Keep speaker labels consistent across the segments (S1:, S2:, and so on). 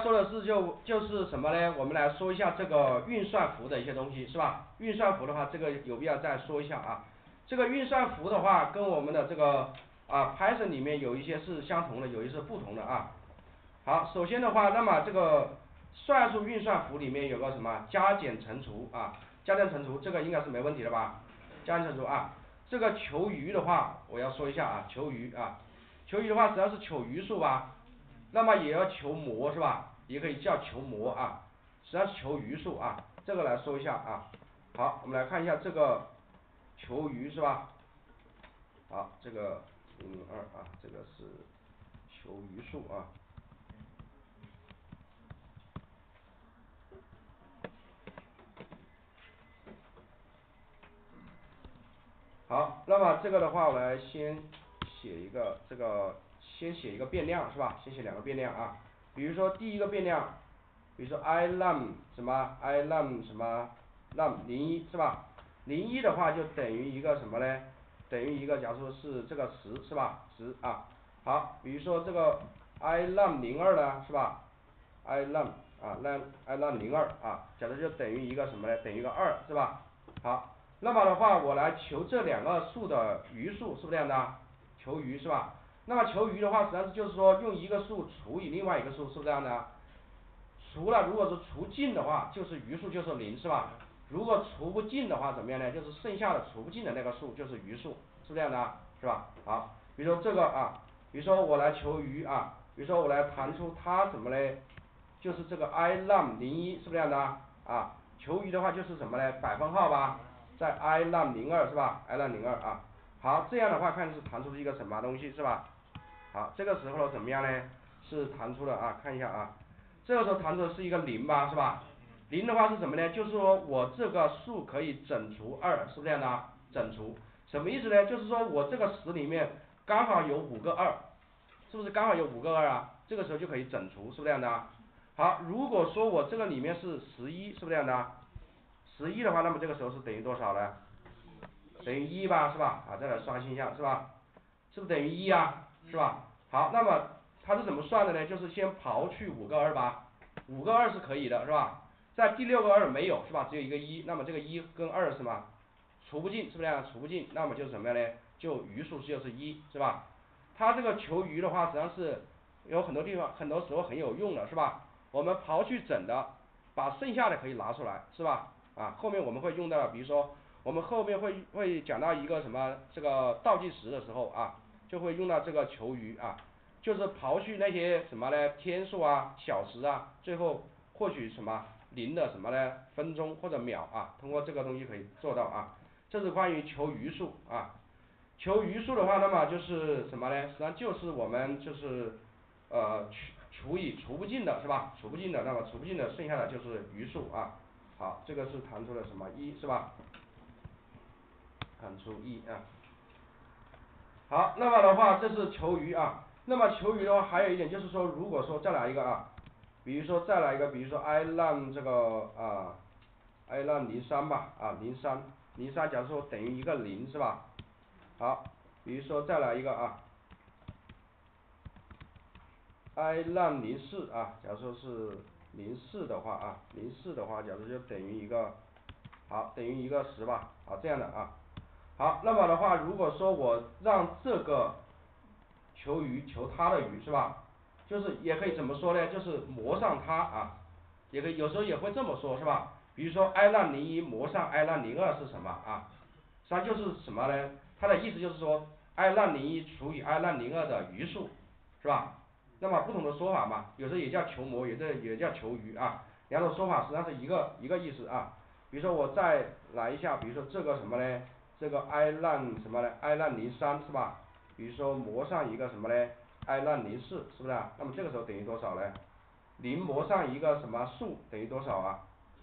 S1: 说的是就是什么呢？我们来说一下这个运算符的一些东西，是吧？运算符的话，这个有必要再说一下啊。这个运算符的话，跟我们的这个Python 里面有一些是相同的，有一些是不同的啊。好，首先的话，那么这个算术运算符里面有个什么加减乘除啊，加减乘除这个应该是没问题的吧？加减乘除啊，这个求余的话，我要说一下啊，求余啊，求余的话实际上是求余数吧，那么也要求模是吧？也可以叫求模啊，实际上是求余数啊，这个来说一下啊。好，我们来看一下这个求余是吧？好，这个02啊，这个是求余数啊。好，那么这个的话，我来先写一个先写一个变量是吧？先写两个变量啊。比如说第一个变量，比如说 i num 什么 i num 什么 num 01是吧？01的话就等于一个什么呢？等于一个假如说是这个10是吧？10啊。好，比如说这个 i num 02呢是吧？i num 啊 i num 02啊，假如就等于一个什么呢？等于一个2是吧？好。那么的话，我来求这两个数的余数，是不是这样的？求余是吧？那么求余的话，实际上就是说用一个数除以另外一个数，是不是这样的？除了如果是除尽的话，就是余数就是0是吧？如果除不尽的话，怎么样呢？就是剩下的除不尽的那个数就是余数，是不是这样的？是吧？好，比如说这个啊，比如说我来求余啊，比如说我来弹出它什么嘞？就是这个 i num 01是不是这样的？啊，求余的话就是什么呢？百分号吧。在 i num 02是吧 ？i num 02啊，好，这样的话看是弹出一个什么东西是吧？好，这个时候怎么样呢？是弹出了啊，看一下啊，这个时候弹出的是一个0吧，是吧？0的话是什么呢？就是说我这个数可以整除2，是不是这样的？整除，什么意思呢？就是说我这个10里面刚好有5个2，是不是刚好有5个2啊？这个时候就可以整除，是不是这样的？好，如果说我这个里面是11，是不是这样的？11的话，那么这个时候是等于多少呢？等于1吧，是吧？啊，再来刷新一下，是吧？是不是等于1啊？是吧？好，那么它是怎么算的呢？就是先刨去5个2吧，5个2是可以的，是吧？在第6个2没有，是吧？只有一个1，那么这个1跟2是什么？除不尽，是不是这样？除不尽，那么就是什么样呢？就余数就是1，是吧？它这个求余的话，实际上是有很多地方，很多时候很有用的，是吧？我们刨去整的，把剩下的可以拿出来，是吧？啊，后面我们会用到，比如说我们后面会讲到一个什么这个倒计时的时候啊，就会用到这个求余啊，就是刨去那些什么呢？天数啊、小时啊，最后获取什么0的什么呢？分钟或者秒啊，通过这个东西可以做到啊。这是关于求余数啊。求余数的话，那么就是什么呢？实际上就是我们就是除以除不尽的是吧？除不尽的，那么除不尽的剩下的就是余数啊。好，这个是弹出了什么1是吧？弹出1啊。好，那么的话这是求余啊。那么求余的话还有一点就是说，如果说再来一个啊，比如说再来一个，比如说 i num 这个i num 03吧啊03，假如说等于一个0是吧？好，比如说再来一个啊，i num 04啊，假如说是04的话啊，04的话，假如就等于一个，好，等于一个10吧，好，这样的啊。好，那么的话，如果说我让这个求余求它的余是吧？就是也可以怎么说呢？就是模上它啊，也可以有时候也会这么说，是吧？比如说 i num 01模上 i num 02是什么啊？实际上就是什么呢？它的意思就是说 i num 01除以 i num 02的余数，是吧？那么不同的说法嘛，有时候也叫求模，也叫求余啊，两种说法实际上是一个意思啊。比如说我再来一下，比如说这个什么呢？这个 i num 什么呢 ？i num 03是吧？比如说模上一个什么呢 ？i num 04是不是啊？那么这个时候等于多少呢？0模上一个什么数等于多少啊？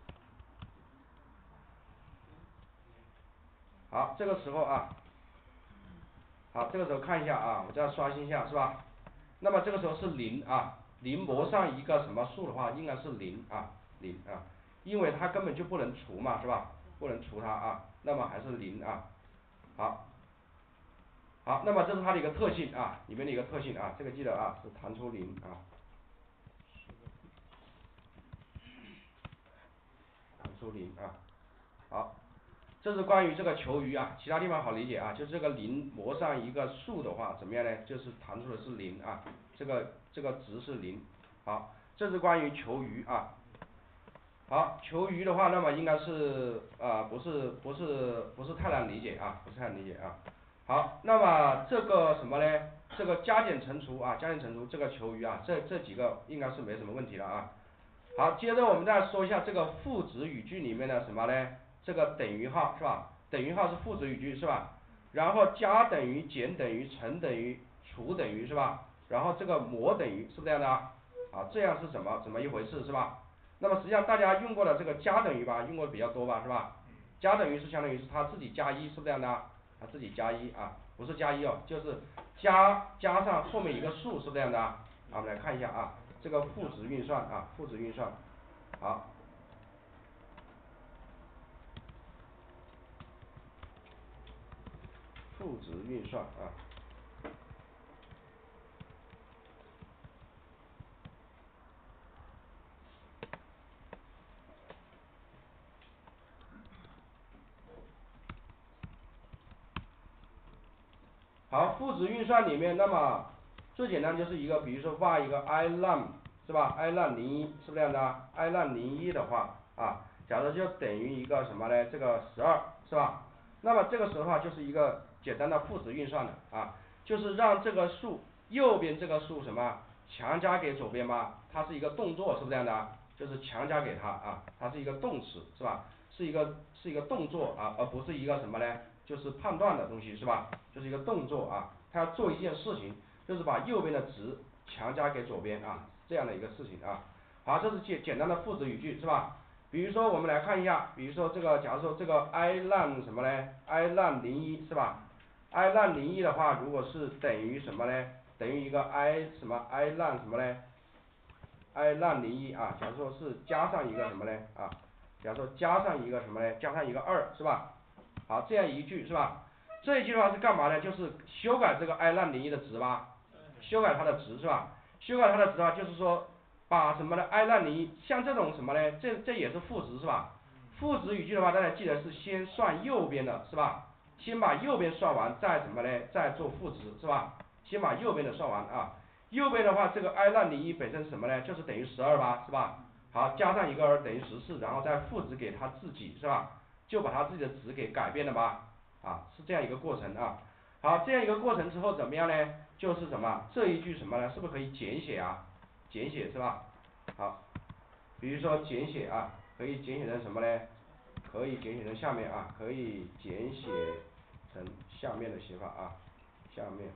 S1: 好，这个时候啊，好，这个时候看一下啊，我再刷新一下是吧？那么这个时候是0啊，0模上一个什么数的话，应该是0啊，0啊，因为它根本就不能除嘛，是吧？不能除它啊，那么还是0啊。好，好，那么这是它的一个特性啊，里面的一个特性啊，这个记得啊，是弹出0啊。 出0啊。好，这是关于这个求余啊，其他地方好理解啊，就是这个0模上一个数的话怎么样呢？就是弹出的是0啊，这个值是0。好，这是关于求余啊。好，求余的话，那么应该是不是太难理解啊，不是太难理解啊。好，那么这个什么呢？这个加减乘除啊，加减乘除这个求余啊，这几个应该是没什么问题了啊。好，接着我们再说一下这个赋值语句里面的什么呢？这个等于号是吧？等于号是赋值语句是吧？然后加等于、减等于、乘等于、除等于是吧？然后这个模等于是不是这样的啊？啊，这样是怎么一回事是吧？那么实际上大家用过的这个加等于吧，用过的比较多吧是吧？加等于是相当于是它自己加1是不是这样的啊？它自己加1啊，不是加1哦，就是加上后面一个数是不是这样的啊？我们来看一下啊，这个赋值运算啊，赋值运算，好。赋值运算啊。好，赋值运算里面，那么最简单就是一个，比如说画一个 ilam 是吧 ？ilam 01是不是这样的啊 ？ilam 01的话啊，假如就等于一个什么呢？这个12是吧？那么这个时候的话就是一个简单的赋值运算的啊，就是让这个数右边这个数什么强加给左边吧，它是一个动作，是不是这样的啊？就是强加给它啊，它是一个动词是吧？是一个动作啊，而不是一个什么呢？就是判断的东西是吧？就是一个动作啊，它要做一件事情，就是把右边的值强加给左边啊，这样的一个事情啊。好，这是简单的赋值语句是吧？比如说我们来看一下，比如说这个，假如说这个 ilam 什么呢 ？ilam 01是吧 ？ilam 01的话，如果是等于什么呢？等于一个 什么 ilam 什么呢？ilam 01啊，假如说是加上一个什么呢？啊，假如说加上一个什么呢？加上一个2是吧？好，这样一句是吧？这一句的话是干嘛呢？就是修改这个 ilam 01的值吧，修改它的值是吧？修改它的值的话，就是说把什么呢 ilam 01像这种什么呢？这也是赋值是吧？赋值语句的话，大家记得是先算右边的是吧？先把右边算完，再什么呢？再做赋值是吧？先把右边的算完啊。右边的话，这个 ilam 01本身是什么呢？就是等于12吧，是吧？好，加上一个2等于14，然后再赋值给它自己是吧？就把它自己的值给改变了吧？啊，是这样一个过程啊。好，这样一个过程之后怎么样呢？就是什么？这一句什么呢？是不是可以简写啊？简写是吧？好，比如说简写啊，可以简写成什么呢？可以简写成下面啊，可以简写成下面的写法啊，下面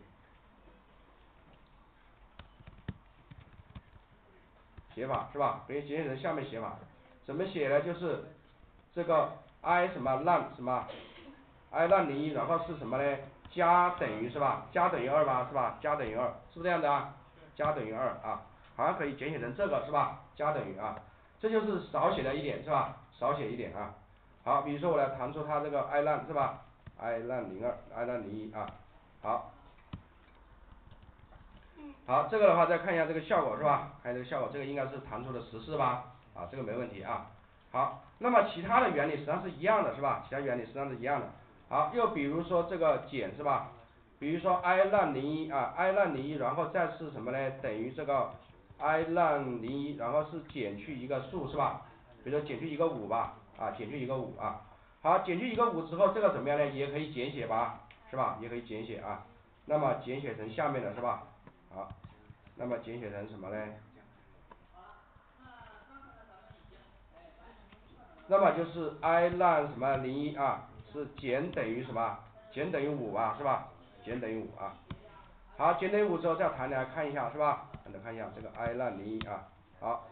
S1: 写法是吧？可以简写成下面写法，怎么写呢？就是这个 i 什么 lam 什么 ilam 01，然后是什么呢？加等于是吧？加等于2吧是吧？加等于2，是不是这样的啊？加等于2啊，好像可以简写成这个是吧？加等于啊，这就是少写了一点是吧？少写一点啊。好，比如说我来弹出它这个 ilam 是吧？ilam 02 ilam 01啊，好。好，这个的话再看一下这个效果是吧？看这个效果，这个应该是弹出的14吧？啊，这个没问题啊。好，那么其他的原理实际上是一样的是吧？其他原理实际上是一样的。好，又比如说这个减是吧？比如说 ilam 01啊，ilam 01，然后再是什么呢？等于这个 ilam 01，然后是减去一个数是吧？比如说减去一个5吧，啊，减去一个5啊。好，减去一个5之后，这个怎么样呢？也可以简写吧，是吧？也可以简写啊。那么简写成下面的是吧？好，那么简写成什么呢？那么就是 ilam 什么01啊，是减等于什么？减等于5吧，是吧？减等于5啊。好，减等于5之后再弹来看一下是吧？弹来看一下这个 ilam 01啊，好，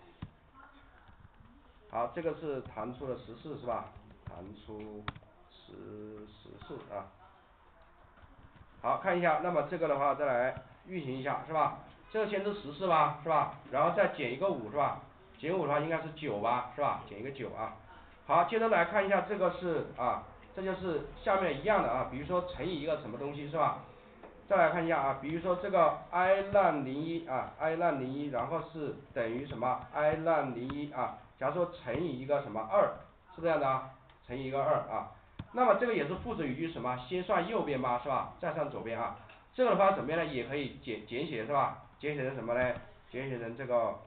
S1: 好，这个是弹出了14是吧？弹出14啊。好，看一下，那么这个的话再来运行一下是吧？这个先是14吧，是吧？然后再减一个5是吧？减5的话应该是9吧，是吧？减一个9啊。好，接着来看一下这个是啊，这就是下面一样的啊，比如说乘以一个什么东西是吧？再来看一下啊，比如说这个 ilam 01啊，ilam 01，然后是等于什么？ilam 01啊，假如说乘以一个什么2 是不是这样的啊？乘以一个2啊。那么这个也是父子语句什么？先算右边吧，是吧？再算左边啊。这个的话怎么样呢？也可以简写是吧？简写成什么呢？简写成这个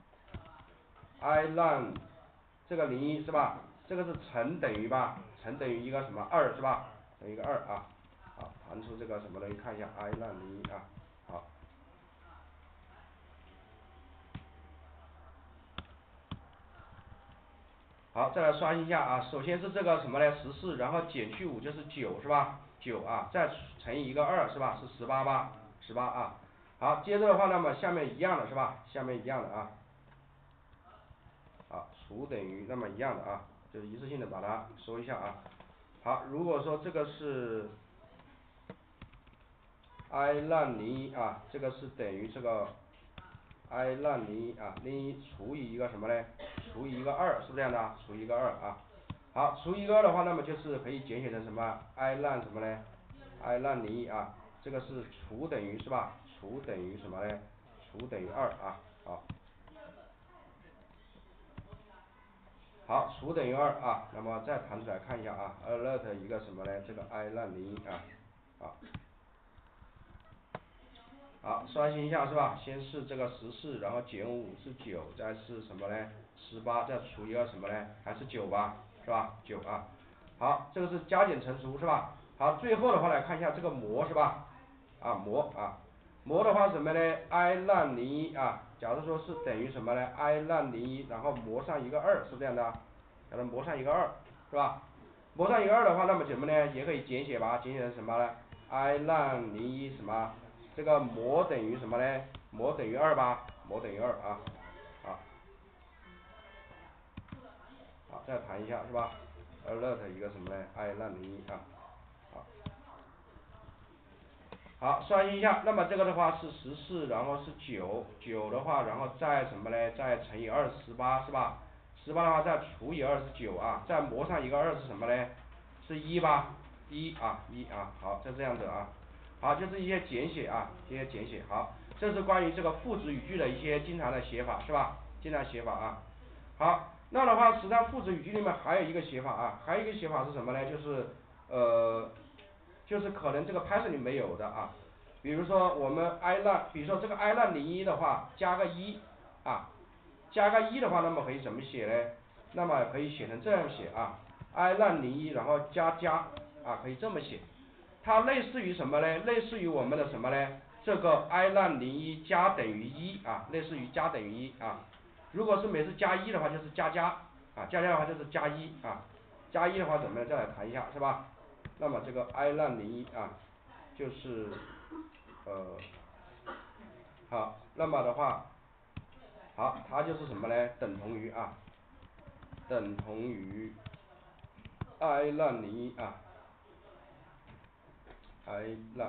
S1: I run 这个01是吧？这个是乘等于吧？乘等于一个什么2是吧？等于一个2啊。好，弹出这个什么东西看一下 I run 01啊。好。好，再来刷新一下啊。首先是这个什么呢？14，然后减去5就是9是吧？9啊，再乘以一个2是吧？是18吧？18啊。好，接着的话，那么下面一样的是吧？下面一样的啊。好，除等于那么一样的啊，就是一次性的把它说一下啊。好，如果说这个是 I run 01啊，这个是等于这个 I run 01啊，01除以一个什么呢？除以一个2是这样的啊，除以一个2啊。好，除以一个2的话，那么就是可以简写成什么 I run 什么呢 ？I run 01啊，这个是除等于是吧？除等于什么呢？除等于2啊，好。好，除等于2啊，那么再弹出来看一下啊 ，alert 一个什么呢？这个 I run 01啊，好。好，刷新一下是吧？先是这个14，然后减5是9，再是什么呢？18，再除以2什么呢？还是9吧，是吧？9啊。好，这个是加减乘除是吧？好，最后的话来看一下这个模是吧？啊模啊，模的话什么呢 ？I run 01啊，假如说是等于什么呢 ？I run 01，然后模上一个2，是这样的，给它模上一个2，是吧？模上一个2的话，那么怎么呢？也可以简写吧，简写成什么呢 ？I run 01什么？这个模等于什么呢？模等于2吧，模等于2啊，好，好，再弹一下是吧？alert 一个什么呢 ？I run 01啊，好。好，刷新一下，那么这个的话是14，然后是9的话，然后再什么呢？再乘以2 18是吧？18的话再除以2是9啊，再模上一个2是什么呢？是1吧？1啊1啊，好，就这样子啊。好，就是一些简写啊，一些简写。好，这是关于这个父子语句的一些经常的写法是吧？经常写法啊。好，那的话，实际上父子语句里面还有一个写法啊，还有一个写法是什么呢？就是可能这个 Python 里没有的啊。比如说我们 I run， 比如说这个 I run 01的话，加个1啊，加个1的话，那么可以怎么写呢？那么可以写成这样写啊 ，I run 01，然后加啊，可以这么写。它类似于什么呢？类似于我们的什么呢？这个 I run 01加等于1啊，类似于加等于1啊。如果是每次加1的话，就是加啊，加的话就是加1啊，加1的话怎么样？再来谈一下是吧？那么这个 I run 01啊，就是好，那么的话，好，它就是什么呢？等同于啊，等同于 I run 01啊，I run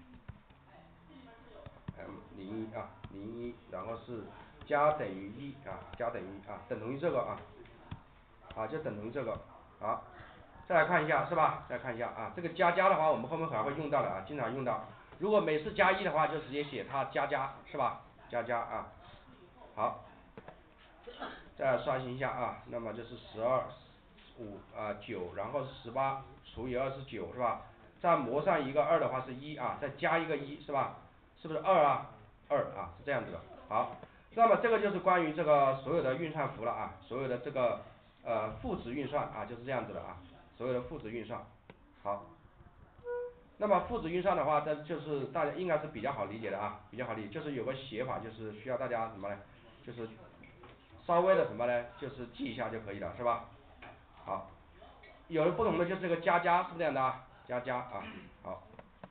S1: M01啊，01，然后是加等于1啊，加等于啊，等同于这个啊，啊就等同于这个，好。再来看一下是吧？再看一下啊，这个加的话，我们后面还会用到的啊，经常用到。如果每次加1的话，就直接写它加是吧？加啊，好。再刷新一下啊，那么就是12、5啊9，然后是18除以2是9是吧？再模上一个2的话是1啊，再加一个1是吧？是不是2啊？2啊，是这样子的。好，那么这个就是关于这个所有的运算符了啊，所有的这个赋值运算啊，就是这样子的啊，所有的赋值运算。好，那么赋值运算的话，这就是大家应该是比较好理解的啊，比较好理解，就是有个写法，就是需要大家什么呢？就是稍微的什么呢？就是记一下就可以了，是吧？好，有的不同的就是这个加，是不是这样的啊？加啊，好，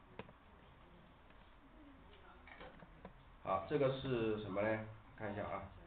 S1: 好，这个是什么呢？看一下啊。